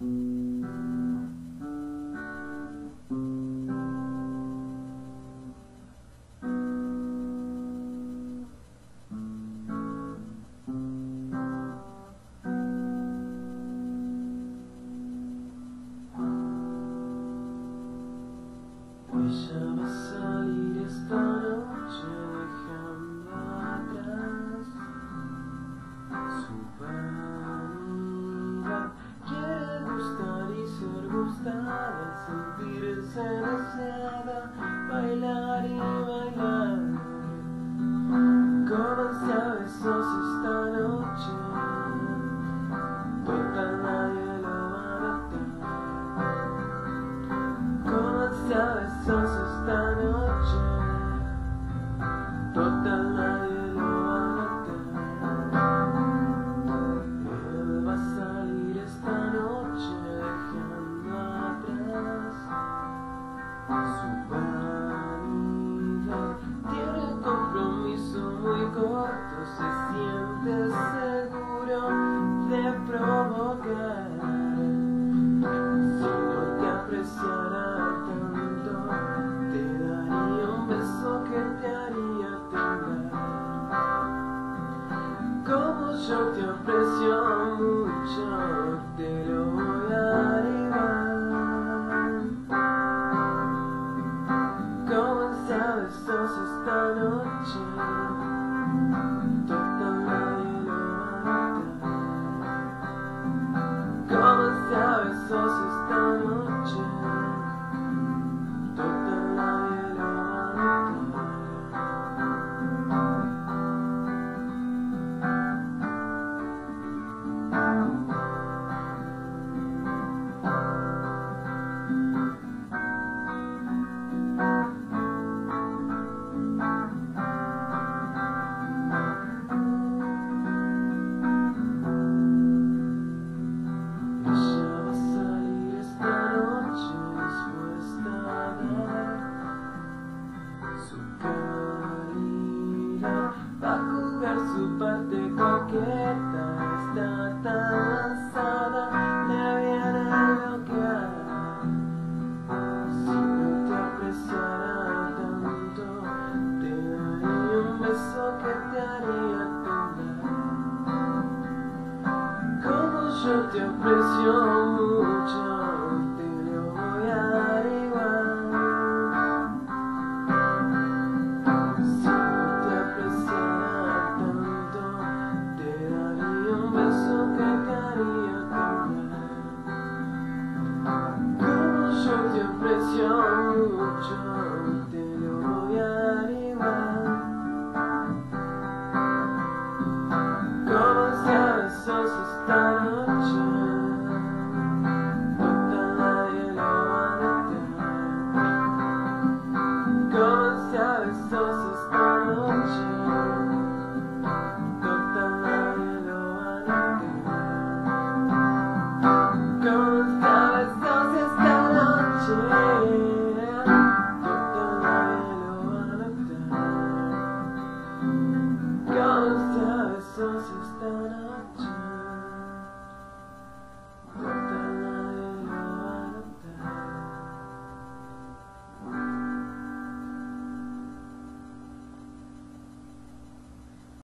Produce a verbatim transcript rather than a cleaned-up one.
Ella va a salir esta noche dejando atrás su vanidad. Quiere gustar y ser gustada, sentirse deseada, bailar y bailar. Comencé a besos esta noche, total nadie lo va a notar. Comencé a besos esta noche, total nadie lo va a notar. Él va a salir esta noche dejando atrás su vanidad. Tiene un compromiso muy corto, se siente seguro de provocar. Si no te apreciara tanto, te daría un beso que te haría temblar. Como yo te aprecio mucho, te lo voy a dar igual. Comencé a besos esta noche, total nadie lo va a notar. Comencé a besos esta noche, total nadie lo va a notar. Ella va a salir esta noche dispuesta a dar su caridad, va a jugar su parte coqueta. Está tan lanzada, le viene a bloquear. Si no te apreciara tanto, te daría un beso que te haría temblar. Como yo te aprecio mucho, te lo voy a dar igual. Si no te apreciara tanto, te daría un beso que te haría temblar. Como yo te aprecio mucho, te lo voy a dar igual. Comencé a besos esta noche, total nadie lo va a notar. Comencé a besos esta noche, total nadie lo va a notar. Comencé a besos esta noche, total nadie lo va a notar. Comencé a besos esta noche.